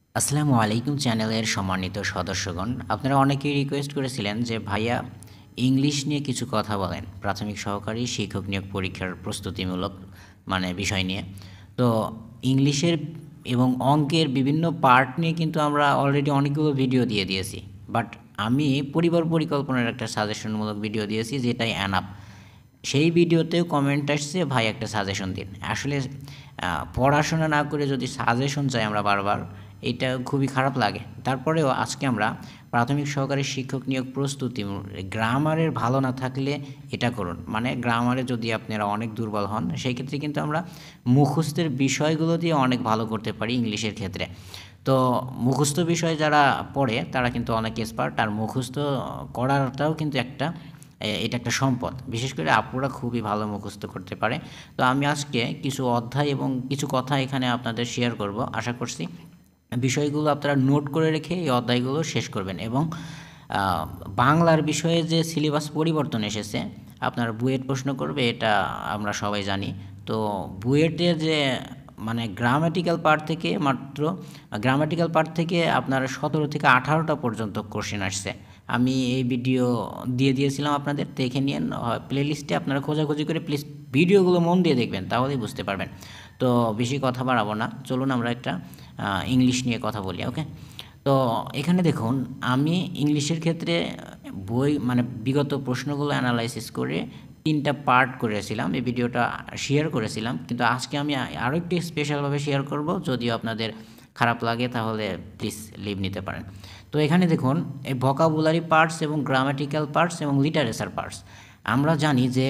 আসসালামু আলাইকুম চ্যানেলের সম্মানিত সদস্যগণ, আপনারা অনেকেই রিকোয়েস্ট করেছিলেন যে ভাইয়া ইংলিশ নিয়ে কিছু কথা বলেন, প্রাথমিক সহকারী শিক্ষক নিয়োগ পরীক্ষার প্রস্তুতিমূলক বিষয় নিয়ে। তো ইংলিশের এবং অঙ্কের বিভিন্ন পার্ট নিয়ে কিন্তু আমরা অলরেডি অনেকগুলো ভিডিও দিয়ে দিয়েছি, বাট আমি পরিবার পরিকল্পনার একটা সাজেশনমূলক ভিডিও দিয়েছি, যেটাই অ্যানাপ। সেই ভিডিওতেও কমেন্ট আসছে, ভাই একটা সাজেশন দিন। আসলে পড়াশোনা না করে যদি সাজেশন চাই আমরা বারবার, এটা খুবই খারাপ লাগে। তারপরেও আজকে আমরা প্রাথমিক সহকারী শিক্ষক নিয়োগ প্রস্তুতি, গ্রামারের ভালো না থাকলে এটা করুন, মানে গ্রামারে যদি আপনারা অনেক দুর্বল হন, সেই ক্ষেত্রে কিন্তু আমরা মুখস্থের বিষয়গুলো দিয়ে অনেক ভালো করতে পারি ইংলিশের ক্ষেত্রে। তো মুখস্থ বিষয় যারা পড়ে তারা কিন্তু অনেক এক্সপার্ট, আর মুখস্থ করাটাও কিন্তু এটা একটা সম্পদ। বিশেষ করে আপুরা খুবই ভালো মুখস্থ করতে পারে। তো আমি আজকে কিছু অধ্যায় এবং কিছু কথা এখানে আপনাদের শেয়ার করব। আশা করছি বিষয়গুলো আপনারা নোট করে রেখে এই অধ্যায়গুলো শেষ করবেন। এবং বাংলার বিষয়ে যে সিলেবাস পরিবর্তন এসেছে, আপনার বুয়েট প্রশ্ন করবে, এটা আমরা সবাই জানি। তো বুয়েটের যে গ্রামাটিক্যাল পার্ট থেকে আপনার 17 থেকে 18টা পর্যন্ত কোশ্চেন আসছে। আমি এই ভিডিও দিয়ে দিয়েছিলাম আপনাদের, দেখে নিন প্লেলিস্টে। আপনারা খোঁজাখুঁজি করে প্লিজ ভিডিওগুলো মন দিয়ে দেখবেন, তাহলেই বুঝতে পারবেন। তো বেশি কথা বাড়াবো না, চলুন আমরা একটা ইংলিশ নিয়ে কথা বলি। ওকে, তো এখানে দেখুন, আমি ইংলিশের ক্ষেত্রে বিগত প্রশ্নগুলো অ্যানালাইসিস করে 3টা পার্ট করেছিলাম, এই ভিডিওটা শেয়ার করেছিলাম। কিন্তু আজকে আমি আরও একটু স্পেশালভাবে শেয়ার করব। যদিও আপনাদের খারাপ লাগে তাহলে প্লিজ লিভ নিতে পারেন। তো এখানে দেখুন, এই ভোকাবুলারি পার্টস এবং গ্রামাটিক্যাল পার্টস এবং লিটারেচার পার্টস। আমরা জানি যে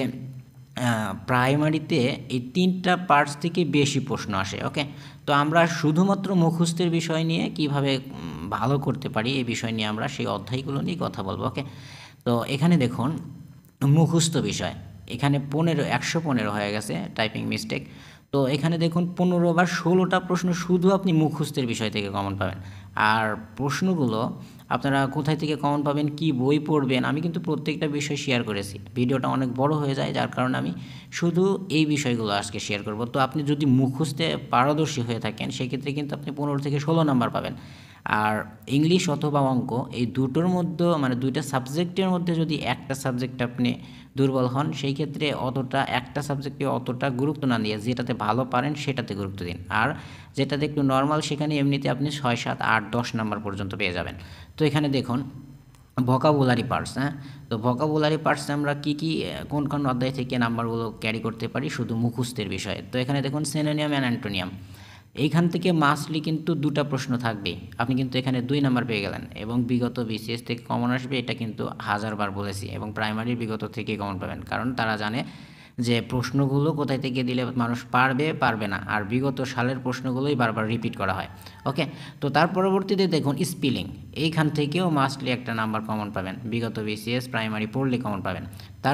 প্রাইমারিতে এই 3টা পার্টস থেকে বেশি প্রশ্ন আসে। ওকে, তো আমরা শুধুমাত্র মুখস্থের বিষয় নিয়ে কিভাবে ভালো করতে পারি, এই বিষয় নিয়ে আমরা সেই অধ্যায়গুলো নিয়ে কথা বলবো। ওকে, তো এখানে দেখুন, মুখস্থ বিষয় এখানে 115 হয়ে গেছে, টাইপিং মিস্টেক। তো এখানে দেখুন 15 বা 16টা প্রশ্ন শুধু আপনি মুখস্থের বিষয় থেকে কমন পাবেন। আর প্রশ্নগুলো আপনারা কোথায় থেকে কমন পাবেন, কি বই পড়বেন, আমি কিন্তু প্রত্যেকটা বিষয় শেয়ার করেছি। ভিডিওটা অনেক বড় হয়ে যায়, যার কারণে আমি শুধু এই বিষয়গুলো আজকে শেয়ার করব। তো আপনি যদি মুখস্থে পারদর্শী হয়ে থাকেন, সেক্ষেত্রে কিন্তু আপনি 15 থেকে 16 নাম্বার পাবেন। আর ইংলিশ অথবা অঙ্ক, এই দুটোর মধ্যে দুইটা সাবজেক্টের মধ্যে যদি একটা সাবজেক্ট আপনি দুর্বল হন, সেই ক্ষেত্রে একটা সাবজেক্টে অতটা গুরুত্ব না দিয়ে যেটাতে ভালো পারেন সেটাতে গুরুত্ব দিন। আর যেটাতে একটু নর্মাল, সেখানে এমনিতে আপনি 6, 7, 8, 10 নাম্বার পর্যন্ত পেয়ে যাবেন। তো এখানে দেখুন ভোকাবুলারি পার্টস, তো ভোকাবুলারি পার্টস আমরা কোন কোন অধ্যায় থেকে নাম্বারগুলো ক্যারি করতে পারি শুধু মুখস্থের বিষয়ে। তো এখানে দেখুন সিনোনিয়াম অ্যান্ড অ্যান্টোনিয়াম, এইখান থেকে মাস্টলি কিন্তু 2টা প্রশ্ন থাকবে। আপনি কিন্তু এখানে 2 নাম্বার পেয়ে গেলেন, এবং বিগত বিসিএস থেকে কমন আসবে, এটা কিন্তু 1000বার বলেছি। এবং প্রাইমারি বিগত থেকে কমন পাবেন, কারণ তারা জানে যে প্রশ্নগুলো কোথায় থেকে দিলে মানুষ পারবে না, আর বিগত সালের প্রশ্নগুলোই বারবার রিপিট করা হয়। ওকে, তো তার পরবর্তীতে দেখুন স্পেলিং, এইখান থেকেও মাস্টলি একটা নাম্বার কমন পাবেন, বিগত বিসিএস প্রাইমারি পড়লে কমন পাবেন। তার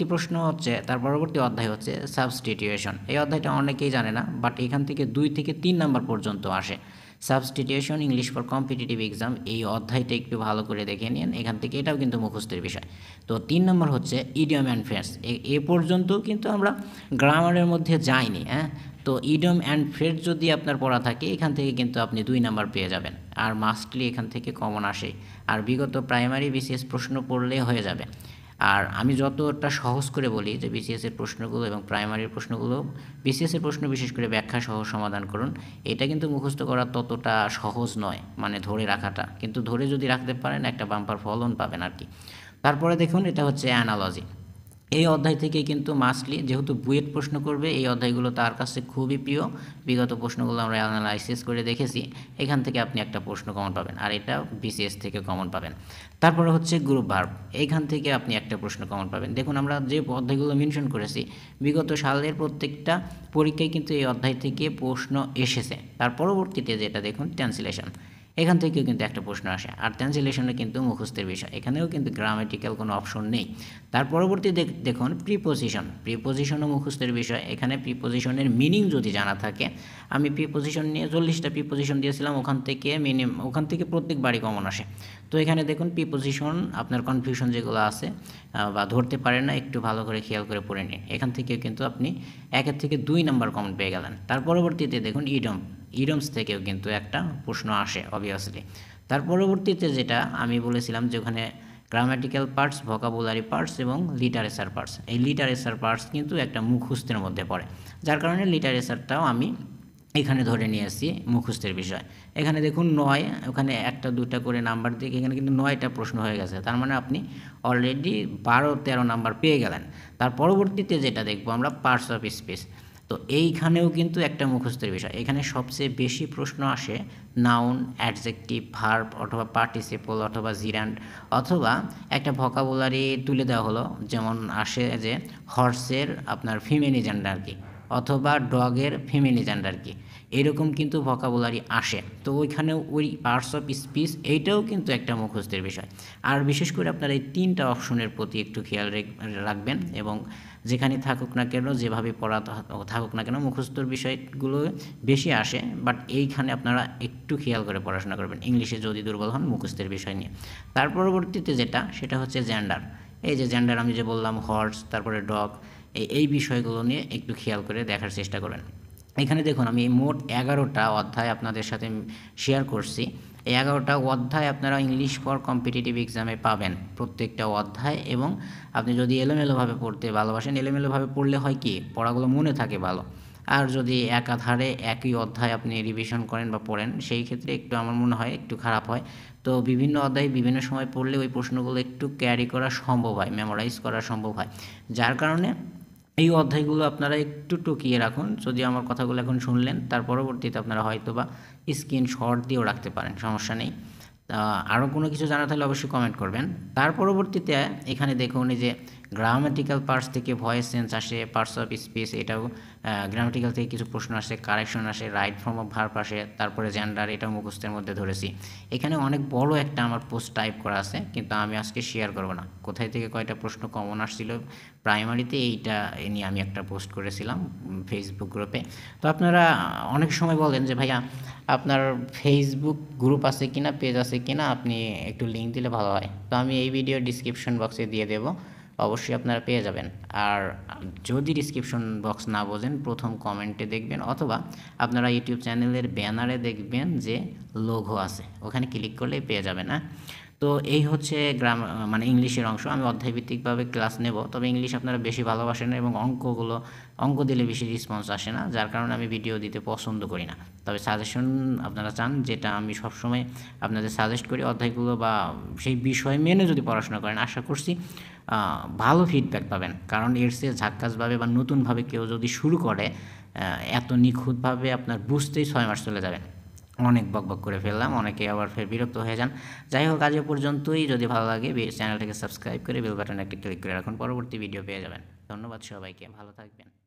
পরবর্তী অধ্যায় হচ্ছে সাবস্টিটিউশন। এই অধ্যায়টা অনেকেই জানে না, বাট এখান থেকে 2 থেকে 3 নাম্বার পর্যন্ত আসে। Substitution English for competitive exam, এই অধ্যায়টা একটু ভালো করে দেখে নিন, এখান থেকে এটাও কিন্তু মুখস্থের বিষয়। তো 3 নম্বর হচ্ছে ইডিয়ম অ্যান্ড ফ্রেজ। এ পর্যন্ত কিন্তু আমরা গ্রামারের মধ্যে যাইনি। তো ইডিয়ম অ্যান্ড ফ্রেজ যদি আপনার পড়া থাকে, এখান থেকে কিন্তু আপনি 2 নাম্বার পেয়ে যাবেন। আর মাস্টলি এখান থেকে কমন আসে, আর বিগত প্রাইমারি বিসিএস প্রশ্ন পড়লে হয়ে যাবে। আর আমি যতটা সহজ করে বলি যে বিসিএসের প্রশ্নগুলো এবং প্রাইমারির প্রশ্নগুলো, বিসিএসের প্রশ্ন বিশেষ করে ব্যাখ্যা সহ সমাধান করুন। এটা কিন্তু মুখস্থ করা ততটা সহজ নয়, ধরে রাখাটা, কিন্তু ধরে যদি রাখতে পারেন একটা বাম্পার ফলন পাবেন আর কি। তারপরে দেখুন, এটা হচ্ছে অ্যানালজি। এই অধ্যায় থেকে কিন্তু মাস্টলি, যেহেতু বুয়েট প্রশ্ন করবে, এই অধ্যায়গুলো তার কাছে খুবই প্রিয়। বিগত প্রশ্নগুলো আমরা অ্যানালাইসিস করে দেখেছি, এখান থেকে আপনি একটা প্রশ্ন কমন পাবেন, আর এটা বিসিএস থেকে কমন পাবেন। তারপরে হচ্ছে গ্রুপ ভার্ব, এইখান থেকে আপনি একটা প্রশ্ন কমন পাবেন। দেখুন, আমরা যে অধ্যায়গুলো মেনশন করেছি, বিগত সালের প্রত্যেকটা পরীক্ষায় কিন্তু এই অধ্যায় থেকে প্রশ্ন এসেছে। তার পরবর্তীতে যেটা দেখুন, ট্রান্সলেশন, এখান থেকেও কিন্তু একটা প্রশ্ন আসে, আর ট্রান্সলেশনে কিন্তু মুখস্থের বিষয়, এখানেও কিন্তু গ্রামাটিক্যাল কোনো অপশন নেই। তার পরবর্তী দেখুন প্রিপোজিশনও মুখস্থের বিষয়। এখানে প্রিপোজিশনের মিনিং যদি জানা থাকে, আমি প্রিপোজিশন নিয়ে 40টা প্রিপোজিশন দিয়েছিলাম, ওখান থেকে প্রত্যেকবারই কমন আসে। তো এখানে দেখুন প্রিপোজিশন, আপনার কনফিউশন যেগুলো আছে বা ধরতে পারেন না, একটু ভালো করে খেয়াল করে পড়ে নিন, এখান থেকেও কিন্তু আপনি 1 থেকে 2 নাম্বার কমন পেয়ে গেলেন। তার পরবর্তীতে দেখুন ইডিয়ম, ইডিয়মস থেকেও কিন্তু একটা প্রশ্ন আসে অবভিয়াসলি। তার পরবর্তীতে যেটা আমি বলেছিলাম যে ওখানে গ্রামাটিক্যাল পার্টস, ভোকাবুলারি পার্টস এবং লিটারেচার পার্টস, এই লিটারেচার পার্টস কিন্তু একটা মুখস্থের মধ্যে পড়ে, যার কারণে লিটারেচারটাও আমি এখানে ধরে নিয়ে আসছি মুখস্থের বিষয়। এখানে দেখুন 9, ওখানে 1টা 2টা করে নাম্বার দিয়ে এখানে কিন্তু 9টা প্রশ্ন হয়ে গেছে, তার মানে আপনি অলরেডি 12-13 নাম্বার পেয়ে গেলেন। তার পরবর্তীতে যেটা দেখবো আমরা পার্টস অফ স্পিচ। তো এইখানেও কিন্তু একটা মুখস্থের বিষয়। এখানে সবচেয়ে বেশি প্রশ্ন আসে নাউন, অ্যাডজেক্টিভ, ভার্ব অথবা পার্টিসিপল অথবা জিরান্ড, অথবা একটা ভোকাবুলারি তুলে দেওয়া হলো, যেমন আসে যে হর্সের আপনার ফিমেনি জেন্ডার কি, অথবা ডগের ফিমেনি জেন্ডার কি, এরকম কিন্তু ভোকাবুলারি আসে। তো ওইখানেও ওই পার্টস অফ স্পিচ এইটাও কিন্তু একটা মুখস্থের বিষয়। আর বিশেষ করে আপনারা এই 3টা অপশনের প্রতি একটু খেয়াল রাখবেন, এবং যেখানে থাকুক না কেন, যেভাবে পড়া থাকুক না কেন, মুখস্থর বিষয়গুলো বেশি আসে, বাট এইখানে আপনারা একটু খেয়াল করে পড়াশোনা করবেন ইংলিশে যদি দুর্বল হন মুখস্থের বিষয় নিয়ে। তার পরবর্তীতে যেটা, সেটা হচ্ছে জেন্ডার। এই যে জেন্ডার আমি যে বললাম, হর্স, তারপরে ডগ, এই বিষয়গুলো নিয়ে একটু খেয়াল করে দেখার চেষ্টা করবেন। এখানে দেখুন আমি মোট 11টা অধ্যায় আপনাদের সাথে শেয়ার করছি। এই 11টা অধ্যায় আপনারা ইংলিশ ফর কম্পিটিটিভ এক্সামে পাবেন, প্রত্যেকটা অধ্যায়। এবং আপনি যদি এলোমেলোভাবে পড়তে ভালোবাসেন, এলোমেলোভাবে পড়লে হয় কি, পড়াগুলো মনে থাকে ভালো। আর যদি একাধারে একই অধ্যায় আপনি রিভিশন করেন বা পড়েন, সেই ক্ষেত্রে একটু আমার মনে হয় একটু খারাপ হয়। তো বিভিন্ন অধ্যায় বিভিন্ন সময় পড়লে ওই প্রশ্নগুলো একটু ক্যারি করা সম্ভব হয়, মেমোরাইজ করা সম্ভব হয়, যার কারণে এই অধ্যায়গুলো আপনারা একটু টুকিয়ে রাখুন। যদি আমার কথাগুলো এখন শুনলেন, তার পরবর্তীতে আপনারা হয়তো বা স্ক্রিনশট দিয়েও রাখতে পারেন, সমস্যা নেই। আরও কোনো কিছু জানা থাকলে অবশ্যই কমেন্ট করবেন। তার পরবর্তীতে এখানে দেখুন এই যে গ্রামাটিক্যাল পার্টস থেকে ভয়েস চেঞ্জ আসে, পার্টস অফ স্পিচ, এটাও গ্রামাটিক্যাল থেকে কিছু প্রশ্ন আসে, কারেকশন আসে, রাইট ফর্ম অফ ভার্ব আসে, তারপরে জেন্ডার, এটাও মুখস্থের মধ্যে ধরেছি। এখানে অনেক বড় একটা আমার পোস্ট টাইপ করা আছে, কিন্তু আমি আজকে শেয়ার করব না। কোথায় থেকে কয়টা প্রশ্ন কমন আসছিল প্রাইমারিতে, এইটা নিয়ে আমি একটা পোস্ট করেছিলাম ফেসবুক গ্রুপে। তো আপনারা অনেক সময় বলেন যে ভাইয়া আপনার ফেসবুক গ্রুপ আছে কিনা, পেজ আছে কিনা, আপনি একটু লিঙ্ক দিলে ভালো হয়। তো আমি এই ভিডিও ডিসক্রিপশন বক্সে দিয়ে দেবো, অবশ্যই আপনারা পেয়ে যাবেন। আর যদি ডিসক্রিপশন বক্স না বোঝেন, প্রথম কমেন্টে দেখবেন, অথবা আপনারা ইউটিউব চ্যানেলের ব্যানারে দেখবেন যে লোগো আছে, ওখানে ক্লিক করলেই পেয়ে যাবেন। হ্যাঁ, তো এই হচ্ছে মানে ইংলিশের অংশ। আমি অধ্যায়ভিত্তিকভাবে ক্লাস নেব, তবে ইংলিশ আপনারা বেশি ভালোবাসেন এবং অঙ্ক দিলে বেশি রেসপন্স আসে না, যার কারণে আমি ভিডিও দিতে পছন্দ করি না। তবে সাজেশন আপনারা চান, যেটা আমি সবসময় আপনাদের সাজেস্ট করি, অধ্যায়গুলো বা সেই বিষয় মেনে যদি পড়াশোনা করেন, আশা করছি ভালো ফিডব্যাক পাবেন। কারণ এর চেয়ে ঝাক্কাসভাবে বা নতুনভাবে কেউ যদি শুরু করে, এত নিখুঁতভাবে আপনার বুঝতেই 6 মাস চলে যাবে। অনেক বকবক করে ফেললাম, অনেকে আবার ফের বিরক্ত হয়ে যান। যাই হোক, আজ পর্যন্তই। যদি ভালো লাগে চ্যানেলটাকে সাবস্ক্রাইব করে বেল বাটনে একটা ক্লিক করে রাখুন, পরবর্তী ভিডিও পেয়ে যাবেন। ধন্যবাদ সবাইকে, ভালো থাকবেন।